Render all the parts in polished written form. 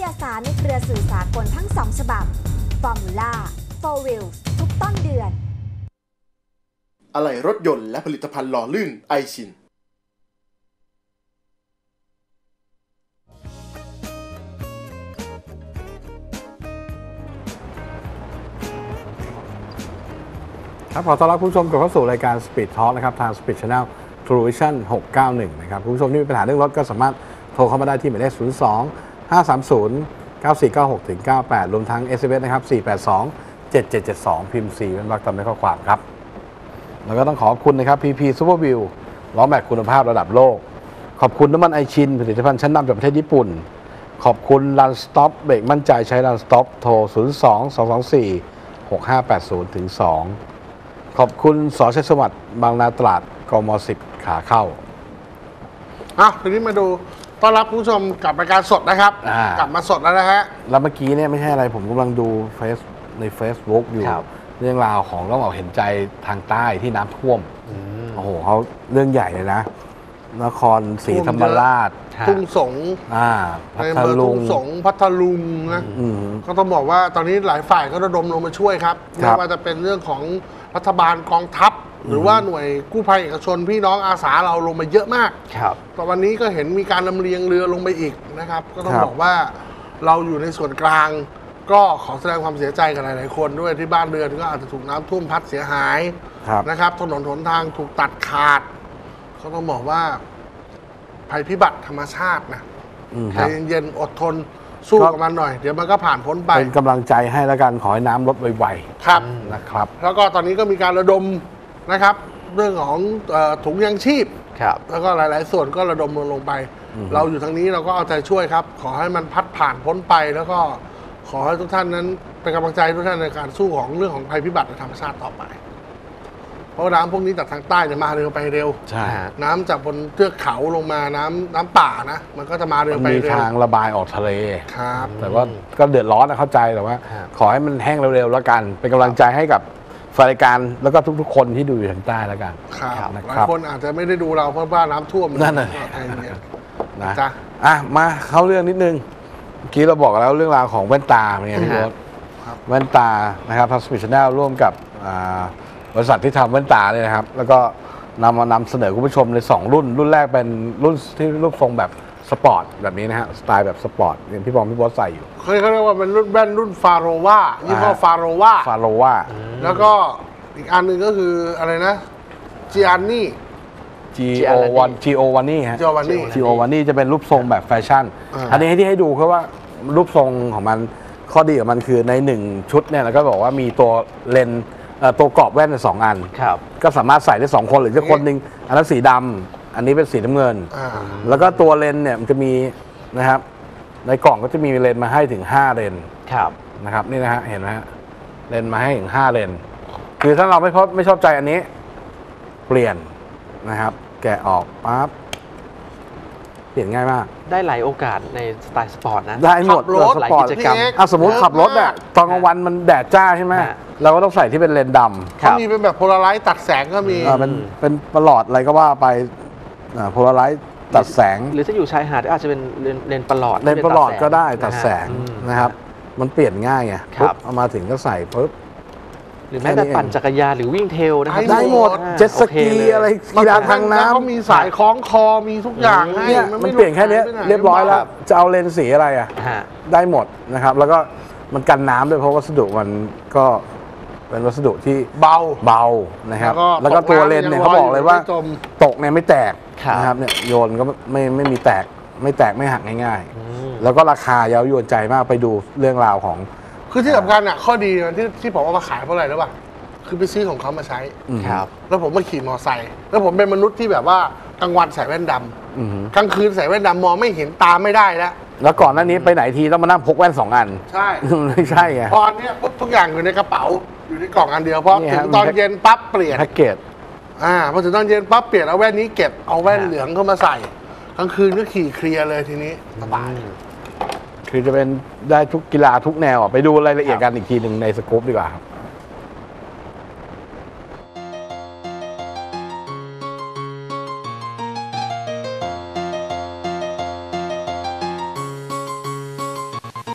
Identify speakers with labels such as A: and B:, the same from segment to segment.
A: ยสารในเครือสื่อสากลทั้ง2ฉบับ Formula 4 Wheels ทุกต้นเดือน
B: อะไหล่รถยนต์และผลิตภัณฑ์หล่อลื่นไอชิน
C: ครับขอต้อนรับผู้ชมกลับเข้าสู่รายการ Speed Talk นะครับทาง Speed Channel True Vision 691 นะครับผู้ชมที่มีปัญหาเรื่องรถก็สามารถโทรเข้ามาได้ที่หมายเลข 02 530 9496 98 รวมทั้ง SMS นะครับ 482 7772 พิมพ์ 4 เป็นวรรคตามด้วยข้อความครับแล้วก็ต้องขอบคุณนะครับ PP Super View ล้อแม็กคุณภาพระดับโลกขอบคุณน้ำมันไอชินผลิตภัณฑ์ชั้นนำจากประเทศญี่ปุ่นขอบคุณ Run Stop เบรกมั่นใจใช้ Run Stop โทร 02 224 6580 ถึง 2ขอบคุณสชัยสวัสดิ์บางนาตราดกม10ขาเข้า
D: ทีนี้มาดูต้อนรับผู้ชมกับรายการสดนะครับกลับมาสดแล้วนะฮะ
C: แล้วเมื่อกี้เนี่ยไม่ใช่อะไรผมกำลังดูใน Facebook อยู่เรื่องราวของต้องเห็นใจทางใต้ที่น้ำท่วมโอ้โหเขาเรื่องใหญ่เลยนะนครศรีธรรมราช
D: ทุ่งสง
C: พัทลุง
D: พัทลุงนะก็ต้องบอกว่าตอนนี้หลายฝ่ายก็ระดมลงมาช่วยครับไม่ว่าจะเป็นเรื่องของรัฐบาลกองทัพหรือว่าหน่วยกู้ภัยเอกชนพี่น้องอาสาเราลงมาเยอะมากแต่วันนี้ก็เห็นมีการลำเลียงเรือลงไปอีกนะครับก็ต้องบอกว่าเราอยู่ในส่วนกลางก็ขอแสดงความเสียใจกับหลายๆคนด้วยที่บ้านเรือนก็อาจจะถูกน้ำท่วมพัดเสียหายนะครับถนนหนทางถูกตัดขาดเขาต้องบอกว่าภัยพิบัติธรรมชาตินะใจเย็นๆอดทนสู้กับมันหน่อยเดี๋ยวมันก็ผ่านพ้นไป
C: เป็นกำลังใจให้แล้วกันขอให้น้ำลดไวๆ
D: ครับ
C: นะครับ
D: แล้วก็ตอนนี้ก็มีการระดมนะครับเรื่องของถุงยังชีพแล้วก็หลายๆส่วนก็ระดมลงไปเราอยู่ทางนี้เราก็เอาใจช่วยครับขอให้มันพัดผ่านพ้นไปแล้วก็ขอให้ทุกท่านนั้นเป็นกำลังใจทุกท่านในการสู้ของเรื่องของภัยพิบัติธรรมชาติต่อไปเพราะน้ำพวกนี้จากทางใต้จะมาเร็วไปเร็วน้ำจากบนเทือกเขาลงมาน้ำป่านะมันก็จะมาเร็วไปเร็ว
C: มีทางระบายออกทะเล
D: ครับ
C: แต่ว่าก็เดือดร้อนนะเข้าใจแต่ว่าขอให้มันแห้งเร็วๆแล้วกันเป็นกำลังใจให้กับรายการแล้วก็ทุกๆคนที่ดูอยู่ทางใต้แล้วกัน
D: ครับหลายคนอาจจะไม่ได้ดูเราเพราะว่าน้ำท่วม
C: นั่นแหละนะมาเข้าเรื่องนิดนึงเมื่อกี้เราบอกแล้วเรื่องราวของแว่นตาเป็นไงพี่โบ๊ทแว่นตานะครับทาง Speed Channel ร่วมกับบริษัทที่ทำแว่นตาเนี่ยนะครับแล้วก็นำเสนอคุณผู้ชมใน2รุ่นแรกเป็นรุ่นที่รูปทรงแบบสปอร์ตแบบนี้นะฮะสไตล์แบบสปอร์ตอย่างพี่บอมพี่บอสใส่อยู่
D: เขาเรียกว่าเป็นรุ่นแว่นรุ่นฟาโรวายี่ห้อฟาโรวาแล้วก็อีกอันหนึ่งก็คืออะไรนะจิอันนี่
C: GO1 นี่ฮะ GO1 นี่จะเป็นรูปทรงแบบแฟชั่นอันนี้ที่ให้ดูคือว่ารูปทรงของมันข้อดีของมันคือใน1ชุดเนี่ยแล้วก็บอกว่ามีตัวเลนตัวกรอบแว่น2อันก็สามารถใส่ได้2คนหรือจะคนหนึ่งอันนั้นสีดำอันนี้เป็นสีน้ำเงินแล้วก็ตัวเลนเนี่ยมันจะมีนะครับในกล่องก็จะมีเลนมาให้ถึง5เลนนะครับนี่นะฮะเห็นไหมฮะเลนมาให้ถึง5เลนคือถ้าเราไม่ชอบใจอันนี้เปลี่ยนนะครับแกะออกปั๊บเปลี่ยนง่ายมาก
E: ได้หลายโอกาสในสไตล์สปอร์ตนะ
C: ได้หมดสปอร์ตสมมติขับรถอะตอนกลางวันมันแดดจ้าใช่ไหมเราก็ต้องใส่ที่เป็นเลนส์ดำ
D: เขามีเป็นแบบโพลาไรต์ตัดแสงก็มี
C: เป็นประหลอดอะไรก็ว่าไปโพลาไรต์ตัดแสง
E: หรือถ้าอยู่ชายหาดก็อาจจะเป็นเลนส์ประหลอด
C: ก็ได้ตัดแสงนะครับมันเปลี่ยนง่ายไงปุ๊บเอามาถึงก็ใส่ปุ๊บ
E: หรือแม้แต่ปั่นจักรยานหรือวิ่งเทรลนะครับ
C: ได้หมดเจ็ตสกีอะไรกีฬาทางน้ำ
D: เขามีสายคล้องคอมีทุกอย่างให้
C: มันเปลี่ยนแค่นี้เรียบร้อยแล้วจะเอาเลนส์สีอะไรอ่ะได้หมดนะครับแล้วก็มันกันน้ำด้วยเพราะวัสดุมันก็เป็นวัสดุที่
D: เบา
C: นะครับแล้วก็ตัวเลนส์เนี่ยเขาบอกเลยว่าตกเนี่ยไม่แตกนะครับเนี่ยโยนก็ไม่มีแตกไม่หักง่ายๆแล้วก็ราคาเย้ายวนใจมากไปดูเรื่องราวของ
D: คือที่สำคัญอ่ะข้อดีที่ผมเอามาขายเพราะอะไรรู้ป่ะคือไปซื้อของเขามาใช้แล้วผมมาขี่มอเตอร์ไซค์แล้วผมเป็นมนุษย์ที่แบบว่ากลางวันใส่แว่นดำกลางคืนใส่แว่นดำมองไม่เห็นตาไม่ได้
C: แล้วก่อนหน้านี้ไปไหนทีต้องมานั่งพกแว่น2อัน
D: ใช่
C: ไม่ใช่ไง
D: พอเนี้ยทุกอย่างอยู่ในกระเป๋าอยู่ในกล่องอันเดียวเพราะถึงตอนเย็นปั๊บเปลี่ยน
C: แพ็กเกจ
D: พอถึงตอนเย็นปั๊บเปลี่ยนเอาแว่นนี้เก็บเอาแว่นเหลืองเข้ามาใส่กลางคืนก็ขี่เคลียร์เลยทีนี้สบาย
C: คือจะเป็นได้ทุกกีฬาทุกแนวไปดูรายละเอียดกันอีกทีหนึ่งในสกู๊ปดีกว่าครับ
D: ค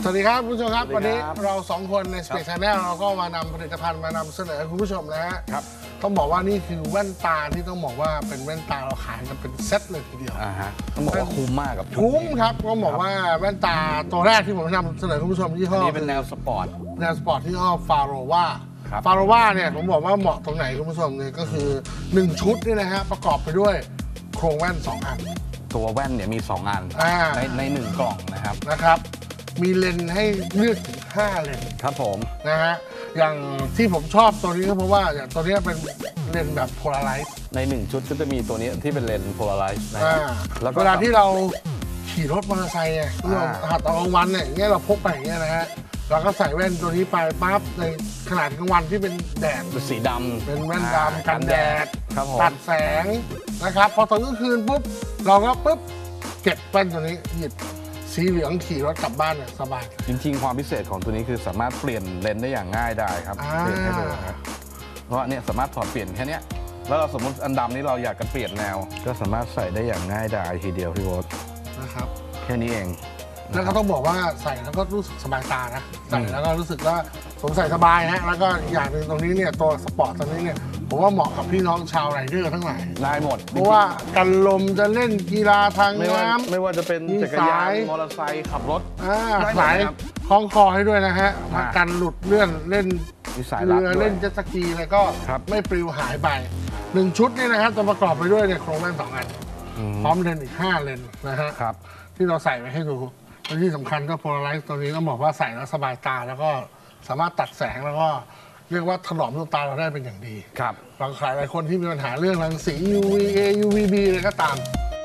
D: วัสดีครับคุณผู้ชมครับ
C: สวั
D: วัน
C: สดี
D: นี้
C: ครับ
D: เรา2คนใน Space Channel เราก็มานำผลิตภัณฑ์มานำเสนอคุณผู้ชมนะฮะ
C: ครับ
D: ต้องบอกว่านี่คือแว่นตาที่ต้องบอกว่าเป็นแว่นตาเราขายกันเป็นเซ็ตเลยทีเดียว
C: ฮะต้องบอกว่าคุ้มมากกับชุด
D: คุ้ม
C: นี้
D: ครับก็บอกว่าแว่นตาตัวแรกที่ผมนำเสนอคุณผู้ชมยี่
C: อั
D: ห้
C: น
D: อ
C: นี้เป็นแนวสปอร์ต
D: แนวสปอร์ตที่ยี่ห้อฟาโรวา
C: ครับ
D: ฟาโรวาเนี่ยผมบอกว่าเหมาะตรงไหนคุณผู้ชมเนี่ยก็คือ 1 ชุดนี่นะฮะประกอบไปด้วยโครงแว่น 2 อัน
C: ตัวแว่นเนี่ยมี 2 อัน
D: อ่า
C: ใน1 กล่องนะครับ
D: นะครับมีเลนส์ให้เลือกถึง5เลนส์
C: ครับผม
D: นะฮะอย่างที่ผมชอบตัวนี้ก็เพราะว่าอย่างตัวนี้เป็นเลนส์แบบโพลาไรซ์
C: ใน1 ชุดก็จะมีตัวนี้ที่เป็นเลนส์โพลาไรซ์นะค
D: อ่า
C: รับแล้วก็
D: เวลาที่เราขี่รถมอเตอร์ไซค์ไง
C: อ่า
D: เราหัดตอนกลางวันเนี่ยอย่างเงี้ยเราพกไปอย่างเงี้ยนะฮะเราก็ใส่แว่นตัวนี้ไปปั๊บในขนาดกลางวันที่เป็นแดด
C: เป็นสีดำ
D: เป็นแว่นดำกันแดด
C: ครับผม
D: ตัดแสงนะครับพอตอนกลางคืนปุ๊บเราก็ปุ๊บเก็บแว่นตัวนี้หยิบสีเหลืองขี่รถกลับบ้านเนี่ยสบาย
C: จริงๆ ความพิเศษของตัวนี้คือสามารถเปลี่ยนเลนส์ได้อย่างง่ายได้ครับ
D: อ่า
C: เปลี่ยนให้ดูครับเพราะเนี่ยสามารถถอดเปลี่ยนแค่เนี้ยแล้วเราสมมติอันดำนี้เราอยากจะเปลี่ยนแนว ก็สามารถใส่ได้อย่างง่ายดายทีเดียวพี่โบ๊ท
D: นะครับ
C: แค่นี้เอง
D: แล้วก็ต้องบอกว่าใส่แล้วก็รู้สึกสบายตานะใส่แล้วก็รู้สึกว่าผมใส่สบายนะแล้วก็อีกอย่างหนึ่งตรงนี้เนี่ยตัวสปอร์ตตรงนี้เนี่ยผมว่าเหมาะกับพี่น้องชาวไรเดอร์ทั้งหลาย
C: ได้หมด
D: เพราะว่ากันลมจะเล่นกีฬาทาง
C: ไม่ว่า
D: น้ำ
C: ไม่ว่าจะเป็น
D: มี
C: จักรยา
D: สาน ย
C: มอเตอร์ไซค์ขับรถ ได้หมด
D: สาย
C: นะครับ
D: คล้องคอให้ด้วยนะฮะ
C: อ่า
D: กันหลุดเลื่อนเล่น
C: มีสายรัด
D: เรือ
C: ด้วย
D: เล่นเจ็ตสกีอะไรก็
C: ครับ
D: ไม่ปลิวหายไป1 ชุดนี่นะครับจะประกอบไปด้วยเนี่ยโครงแว่น2 อัน
C: อืม
D: พร้อมเลนส์อีก5เลนส์นะฮะ
C: ครับ
D: ที่เราใส่ไว้ให้ดูและที่สำคัญก็โพลาไรซ์ตัวนี้ต้องบอกว่าใส่แล้วสบายตาแล้วก็สามารถตัดแสงแล้วก็เรียกว่าถนอมดวงตาเราได้เป็นอย่างดี
C: ครับ
D: บางหลายคนที่มีปัญหาเรื่องรังสี UVA UVB อะไรก็ตาม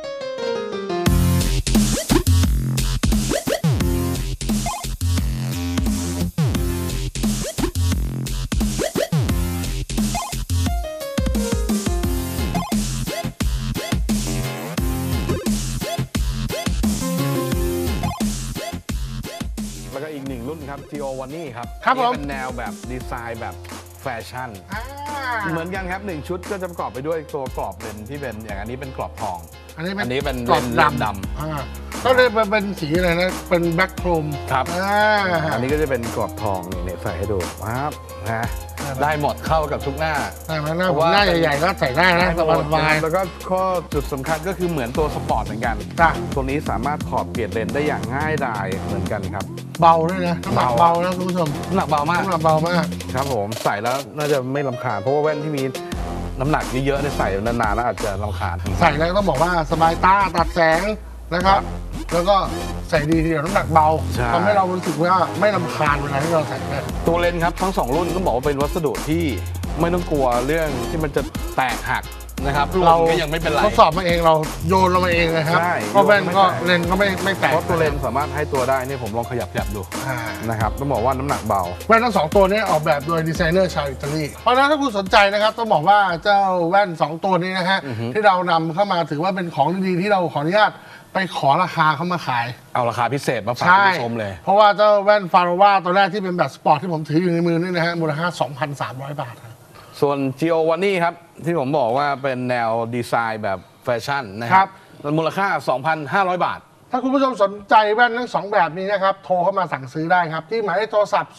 C: แล้วก็อีก1 รุ่นครับ Geo One นี่ครับ
D: ครับผม
C: นี่เป็นแนวแบบดีไซน์แบบแฟชั่น
D: อ่า
C: เหมือนกันครับ1 ชุดก็จะประกอบไปด้วยตัวกรอบเลนส์ที่เป็นอย่างอันนี้เป็นกรอบทอง
D: อันนี้
C: อันนี้เป็น
D: กรอบ
C: เลนส์ดำ
D: อ่าก็เลยเป็นสีอะไรนะ เป็นแบ็คโครม
C: ครับ
D: อั
C: อั
D: น
C: น
D: นี้
C: นี้ก็จะเป็นกรอบทองนี่ใส่ให้ดูครับนะ
D: ได้ไหม
C: ได้หมดเข้ากับทุกหน้า
D: ได้ไหมหน้า
C: เพ
D: ผ
C: ราะ
D: ม
C: ว่า
D: หน้าใหญ่ๆก็ใส่ได้นะส
C: ได้หมด
D: บาย
C: แล้วก็ข้อจุดสำคัญก็คือเหมือนตัวสปอร์ตเหมือนกัน
D: ๆจ้ะ
C: ตัวนี้สามารถถอดเปลี่ยนเลนส์ได้อย่างง่ายดายเหมือนกันครับ
D: เบาด้วยนะน้ำหนัก
C: เบา
D: เบานะคุณผู้ชม
C: น้ำหนักเบามาก
D: น้ำหนักเบามาก
C: ครับผมใส่แล้วน่าจะไม่รำคาญเพราะว่าแว่นที่มีน้ำหนักเยอะๆเนี่ยใส่นานๆแล้วอาจจะรำคาญ
D: ใส่แล้วต้องบอกว่าสบายตาตัดแสงนะครับ แล้วก็ใส่ดีทีเดียวน้ำหนักเบา
C: ใช่
D: ทำให้เรารู้สึกว่าไม่รำคาญเวลาที่เราใส่แว่น
C: ตัวเลนส์ครับทั้ง 2 รุ่นต้องบอกว่าเป็นวัสดุที่ไม่ต้องกลัวเรื่องที่มันจะแตกหักนะครับหล่นก็ยังไม่เป็นไร
D: ทดสอบมาเองเราโยนลงมาเองนะครับ
C: ใช่
D: ก็แว่น
C: โยนไม่
D: ก็
C: แตก
D: เลนส์ก็ไม่แตก
C: เพราะตัวเลนส์สามารถให้ตัวได้นี่ผมลองขยับดู
D: อ่า
C: นะครับต้องบอกว่าน้ำหนักเบา
D: แว่นทั้ง 2 ตัวนี้ออกแบบโดยดีไซเนอร์ชาวอิตาลีเพราะฉะนั้นถ้าคุณสนใจนะครับต้องบอกว่าเจ้าแว่น 2 ตัวนี้นะฮะ
C: อือฮึ
D: ที่เรานำเข้ามาถือว่าเป็นของดีๆที่เราขออนุญาตไปขอราคาเข้ามาขาย
C: เอาราคาพิเศษมาฝาก
D: ใช่
C: คุณผู้ชมเลย
D: เพราะว่าเจ้าแว่นฟาโรวาตัวแรกที่เป็นแบบสปอร์ตที่ผมถืออยู่ในมือนี่นะฮะมูลค่า 2,300 บาทครับ
C: ส่วน Geo One นี่ครับที่ผมบอกว่าเป็นแนวดีไซน์แบบแฟชั่นนะค
D: ครั
C: รับบ มูลค่า 2,500 บาท
D: ถ้าคุณผู้ชมสนใจแว่นทั้ง 2 แบบนี้นะครับ โทรเข้ามาสั่งซื้อได้ครับ ที่หมายเลขโทรศัพท์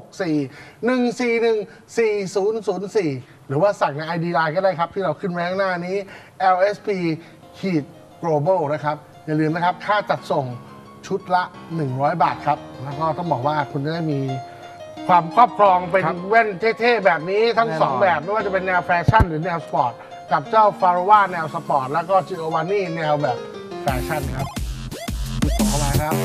D: 064-141-4004 หรือว่าสั่งใน ID Line ก็ได้ครับ ที่เราขึ้นไว้ข้างหน้านี้ LSP-Global นะครับ อย่าลืมนะครับ ค่าจัดส่งชุดละ 100 บาทครับ แล้วก็ต้องบอกว่าคุณจะได้มีความครอบครองเป็น
C: ครับ
D: แว่นเท่ๆ แบบนี้ทั้ง
C: แน่นอน
D: 2 แบบ ไม่ว่าจะเป็นแนวแฟชั่นหรือแนวสปอร์ต กับเจ้าฟาโรวาแนวสปอร์ต แล้วก็จิโอวานี่แนวแบบแฟชั่นครับติดต่อเข้ามาครับ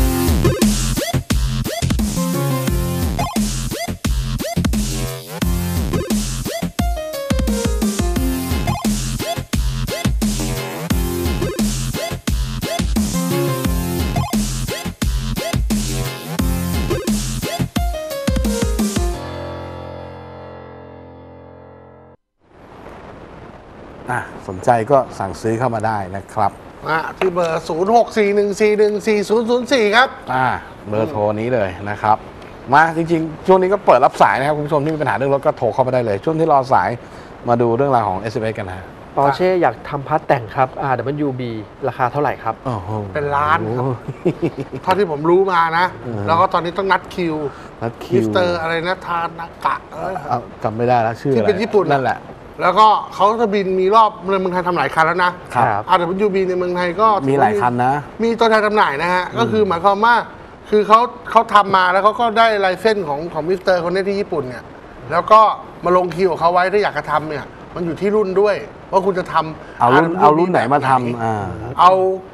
C: สนใจก็สั่งซื้อเข้ามาได้นะครับ
D: ที่เบอร์ 0641414004 ครับ
C: เบอร์โทรนี้เลยนะครับ มาจริงๆ ช่วงนี้ก็เปิดรับสายนะครับ คุณผู้ชมที่มีปัญหาเรื่องรถก็โทรเข้ามาได้เลย ช่วงที่รอสายมาดูเรื่องราวของ SMS กันนะฮะ
E: ปอร์เช่อยากทำพาร์ทแต่งครับ RWB ราคาเท่าไหร่ครับ
C: โอ้โห
D: เป็นล้านครับ
C: โอ้โห
D: เท่าที่ผมรู้มานะ แล้วก็ตอนนี้ต้องนัดคิว
C: นัดคิ
D: มิ
C: ว
D: สเตอร์อะไรนะทานากะอะไร
C: เอาจำไม่ได้แล้วชื่อ
D: ที่
C: อะไร
D: เป็นญี่ปุ่น
C: นั่นแหละ
D: แล้วก็เขาจะบินมีรอบในเมืองไทยทำหลายคันแล้วนะครับ RWB ในเมืองไทยก็
C: มีหลายคันนะ
D: มีตัวแทนจำหน่ายนะฮะ ก็คือหมายความว่าคือเขาทำมาแล้วเขาก็ได้ลายเส้นของมิสเตอร์คนนี้ที่ญี่ปุ่นเนี่ยแล้วก็มาลงคิวของเขาไว้ถ้าอยากจะทำเนี่ยมันอยู่ที่รุ่นด้วย ว่าคุณจะทำ
C: เอารุ่นไหนมาทำ
D: เอา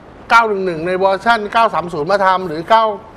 D: 911 ในเวอร์ชัน930 มาทำหรือ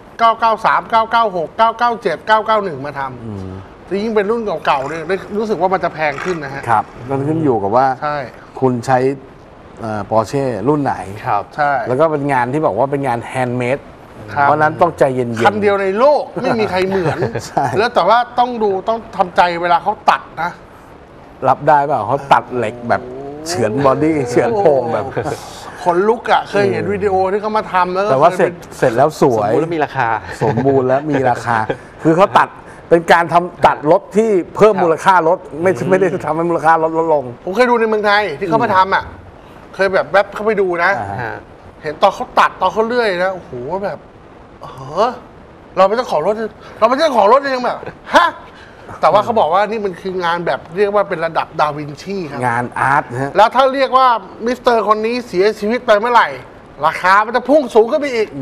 D: 993 996 997 991 มาทำแต่ยิ่งเป็นรุ่นเก่าๆเนี่ยรู้สึกว่ามันจะแพงขึ้นนะฮะ
C: ครับก็ขึ้นอยู่กับว่า
D: ใช่
C: คุณใช้ปอร์เช่รุ่นไหน
E: ครับ
D: ใช่
C: แล้วก็เป็นงานที่บอกว่าเป็นงานแฮนด์เมด
D: ครับ
C: เพราะนั้นต้องใจเย็นๆ
D: คันเดียวในโลกไม่มีใครเหมือน
C: ใช่
D: แล้วแต่ว่าต้องดูต้องทำใจเวลาเขาตัดนะ
C: รับได้เปล่าเขาตัดเหล็กแบบเฉือนบอดี้เฉือนโครงแบบ
D: ขนลุกอ่ะเคยเห็นวิดีโอที่เขามาทำแล้วก็
C: แต่ว่า
D: คย
C: เสร็จแล้วสว
E: สม
C: ย
E: บูรณ์และมีราคา
C: สมบูรณ์และมีราคา คือเขาตัดเป็นการตัดรถที่เพิ่มมูลค่ารถไม่ได้ทำให้มูลค่ารถลดลง
D: ผมเคยดูในเมืองไทยที่เขามาทำอ่ะเคยแบบแวบเข้าไปดูนะ เห็นตอนเขาตัดตอนเขาเลื่อยนะโอ้โหแบบเราเป็นเจ้าของรถยังแบบฮะแต่ว่าเขาบอกว่านี่มันคืองานแบบเรียกว่าเป็นระดับดาวินชีครับ
C: งานอาร์ตนะฮะ
D: แล้วถ้าเรียกว่ามิสเตอร์คนนี้เสียชีวิตไปเมื่อไหร่ ราคามันจะพุ่งสูงขึ้นไปอีก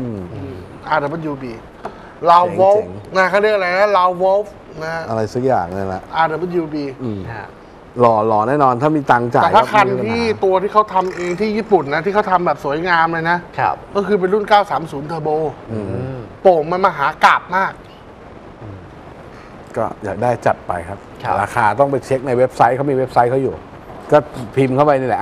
D: RWB ลาววอลฟ์นะเขาเรียกอะไรนะลาววอลฟ์นะ
C: อะไรสักอย่างเลยแหละ
D: RWB
C: หล่อแน่นอนถ้ามีตังค์จ่าย
D: แต่ถ้าคัน
C: ก็ไม่มีปัญห
D: ที่ตัวที่เขาทำเองที่ญี่ปุ่นนะที่เขาทำแบบสวยงามเลยนะ
E: ครับ
D: ก็คือเป็นรุ่น 930 เทอร์โบโป่งมันมหากาพย์มาก
C: ก็อยากได้จัดไปครับ
E: ครับ
C: ราคาต้องไปเช็คในเว็บไซต์เขามีเว็บไซต์เขาอยู่ ก็พิมพ์เข้าไปนี่แหละ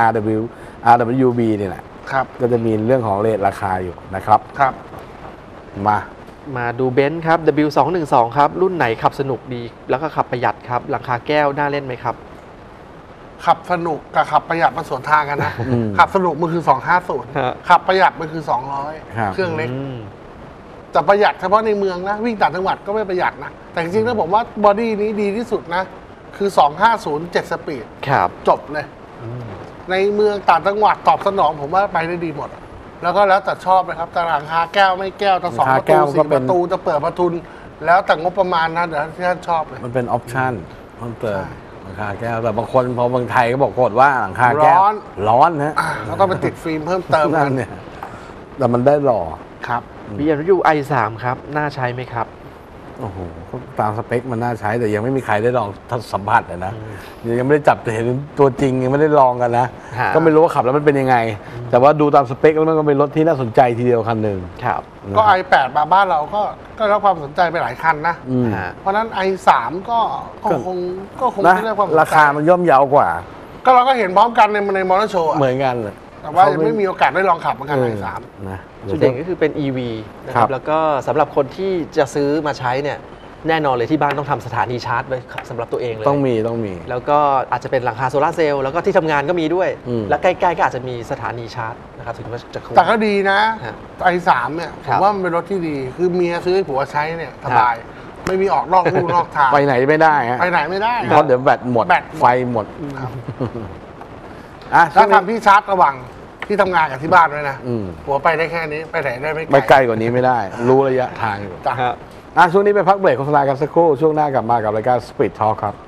C: RWB นี่แหละ
D: ครับ
C: ก็จะมีเรื่องของเรทราคาอยู่นะครับ
D: ครับ
C: มา
E: ดูเบนซ์ครับ W212 ครับ รุ่นไหนขับสนุกดี แล้วก็ขับประหยัดครับหลังคาแก้วน่าเล่นไหมครับ
D: ขับสนุกกับขับประหยัดมันสวนทางกันนะ
C: อืม
D: ขับสนุกมันคือ
E: ฮะ
D: 250 ขับประหยัดมันคือ
C: ครับ
D: 200 เครื่องเล็ก แต่ประหยัดเฉพาะในเมืองนะ วิ่งต่างจังหวัดก็ไม่ประหยัดนะ แต่จริงๆแล้วผมว่าบอดี้นี้ดีที่สุดนะ คือ 250 7 สปีด
E: ครับ
D: จบเลย ในเมืองต่างจังหวัดตอบสนองผมว่าไปได้ดีหมด แล้วก็แล้วแต่ชอบเลยครับแต่หลังคาแก้วไม่แก้วจะ2 ประ
C: หลังคาแก้
D: ตู
C: วก็
D: 4
C: เป็
D: ป
C: น
D: ระตูจะเปิดประทุน แล้วแต่งบประมาณนะเดี๋ยวที่ท่านชอบเลย
C: มันเป็นออปชั่นเพิ่มเติม
D: ใช่
C: หลังคาแก้วแต่บางคนพอเมืองไทยก็บอกกดว่าหลังคาแก้ว
D: ร้อน
C: ร้อนนะ
D: แล้วต้องไปติดฟิล์มเพิ่มเติม
C: นั่
D: กัน น
C: เนี่ยแต่มันได้หล่อ
D: ครับ
E: BMW i3 ครับ น่าใช้ไหมครับ
C: โอ้โหก็ตามสเปคมันน่าใช้แต่ยังไม่มีใครได้ลองสัมผัสเลยนะยังไม่ได้จับเห็นตัวจริงยังไม่ได้ลองกันนะ
E: ฮะ
C: ก็ไม่รู้ว่าขับแล้วมันเป็นยังไง แต่ว่าดูตามสเปคแล้วมันก็เป็นรถที่น่าสนใจทีเดียวคันหนึ่ง
E: ครับ
D: ก็ i8 มาบ้านเราก็รับความสนใจไปหลายคันนะ
C: อืม
E: ฮะ
D: เพราะฉะนั้น i3 ก็คง
C: นะ
D: ได้ความสนใจ
C: ราคามันย่อมเยาวกว่า
D: ก็เราก็เห็นพร้อมกันในมอเตอร์โชว์
C: เหมือนกันเลย
D: แต่ว่ายังไม่มีโอกาสได้ลองขับเหมือนกัน i3
C: นะ
E: จุดเด่นก็คือเป็น EV นะค
C: ครั
E: รับ
C: บ
E: แล้วก็สำหรับคนที่จะซื้อมาใช้เนี่ยแน่นอนเลยที่บ้านต้องทำสถานีชาร์จไว้สำหรับตัวเองเลย
C: ต้องมี
E: แล้วก็อาจจะเป็นหลังคาโซลาร์เซลล์แล้วก็ที่ทำงานก็มีด้วย
C: อืม
E: และใกล้ๆก็อาจจะมีสถานีชาร์จนะครับถึงว่าจะคุ้ม
D: แต่ก็ดีนะ
E: ฮะ
D: i3 เนี่ยผ
E: ครั
D: ม
E: บ
D: ว่ามันเป็นรถที่ดี คือเมียซื้อให้ผัวใช้เนี่ยสบาย ไม่มีออกนอกลู่นอกทาง
C: ไปไหนไม่ได้ฮะ
D: ไปไหนไม่ได้
C: เพราะเดี๋ยวแบตหมด
D: แบตหมด
C: ไฟหมด
D: ครับ
C: อ่ะ
D: ถ้าทำที่ชาร์จระหว่างที่ทำงานกับที่บ้านด้วยนะ
C: อืม
D: ผัวไปได้แค่นี้ไปไหนได้ไม่
C: ไปไกลกว่านี้ไม่ได้ รู้ระยะทางอยู่
D: จ้ะ
E: ครับ
C: ช่วงนี้ไปพักเบรกโฆษณากันสักครู่ ช่วงหน้ากลับมากับรายการ Speed Talk ครับ